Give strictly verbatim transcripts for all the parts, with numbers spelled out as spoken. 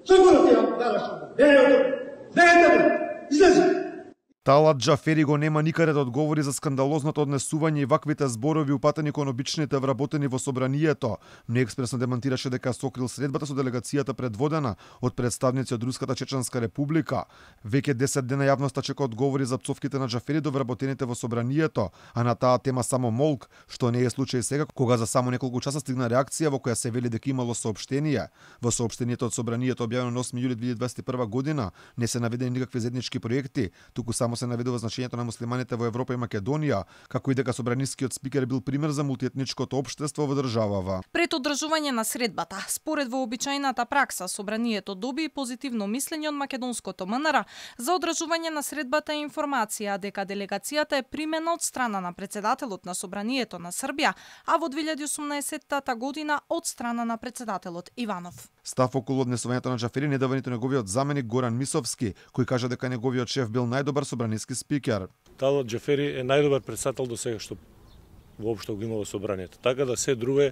Што го ти бараш? Не, не, не, излези. Талат Џафери го нема никаде да одговори за скандалозното однесување и ваквите зборови упатени кон обичните вработени во собранието. Неекспресно демантираше дека сокрил средбата со делегацијата предводена од представници од Руската Чеченска република. Веќе десет дена јавноста чека одговори за пцовките на Џафери до вработените во собранието, а на таа тема само молк, што не е случај сега, кога за само неколку часа стигна реакција во која се вели дека имало соопштение. Во соопштението од собранието објавено на осми јули две илјади дваесет и прва година не се наведени никакви заеднички проекти, туку само се наведува значењето на муслиманите во Европа и Македонија, како и дека собранискиот спикер бил пример за мултиетничкото општество во државава. Пред одржување на средбата, според вообичаената пракса, собранието доби позитивно мислење од македонското МНР за одржување на средбата и информација дека делегацијата е примена од страна на председателот на собранието на Србија, а во две илјади и осумнаесетта година од страна на председателот Иванов. Став околу однесувањето на Џафери не дава ниту неговиот заменик Горан Мисовски, кој кажа дека неговиот шеф бил најдобар собраниски спикер. Талат Џафери е најдобар председател до сега што воопшто го има во собранието. Така да се друго е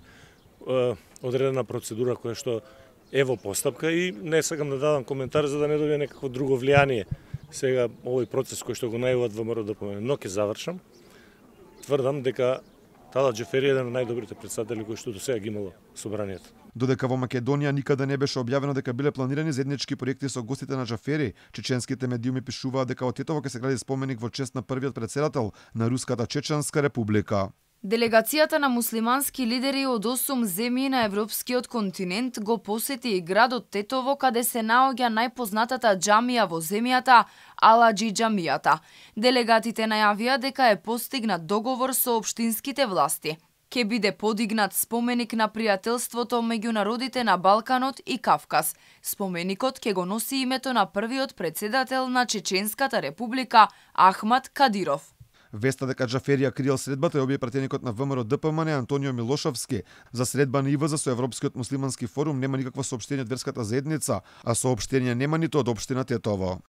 одредена процедура која што е во постапка и не сакам да дадам коментар за да не добие некакво друго влијание. Сега овој процес кој што го најават ВМРО да помене, но ќе завршам. Тврдам дека Талат Џафери е еден од најдобрите председатели кои што до сега ги имало собранието. Додека во Македонија никаде не беше објавено дека биле планирани заеднички проекти со гостите на Џафери, чеченските медиуми пишуваат дека во Тетово ќе се гради споменик во чест на првиот председател на Руската Чеченска република. Делегацијата на муслимански лидери од осум земји на европскиот континент го посети и градот Тетово, каде се наоѓа најпознатата џамија во земјата, Аладжи џамијата. Делегатите најавија дека е постигнат договор со општинските власти. Ке биде подигнат споменик на пријателството меѓу народите на Балканот и Кавказ. Споменикот ке го носи името на првиот председател на Чеченската република Ахмад Кадиров. Веста дека Џафери ја криел средбата ја објави пратеникот на ВМРО Д П М Н Антонио Милошовски. За средба на И В З со Европскиот муслимански форум нема никакво соопштение од верската заедница, а соопштение нема ниту од општина Тетово.